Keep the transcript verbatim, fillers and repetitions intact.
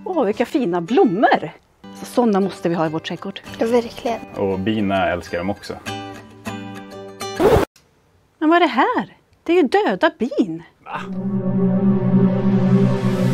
Åh, vilka fina blommor! Sådana måste vi ha i vår trädgård. Ja, verkligen. Och bina älskar dem också. Men vad är det här? Det är ju döda bin. Va?